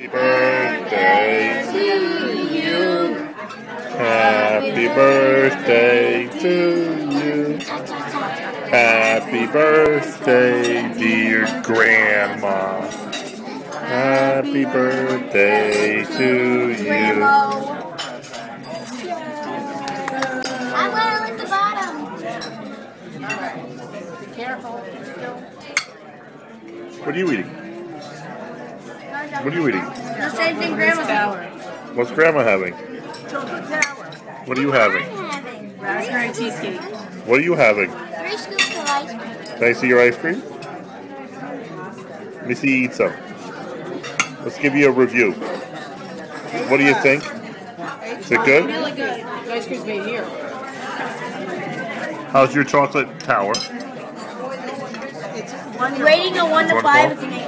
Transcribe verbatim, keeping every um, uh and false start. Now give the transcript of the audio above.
Happy birthday to you. Happy birthday to you. Happy birthday, dear Grandma. Happy birthday to you. I'm gonna lick the bottom. Be careful. What are you eating? What are you eating? The same thing Grandma's having. What's Grandma having? Chocolate tower. What are you having? I'm having Raspberry cheesecake. What are you having? three scoops of ice cream. Can I see your ice cream? Let me see you eat some. Let's give you a review. What do you think? Is it good? Really good. The ice cream's made here. How's your chocolate tower? It's wonderful. Rating a one to One five to is an eight.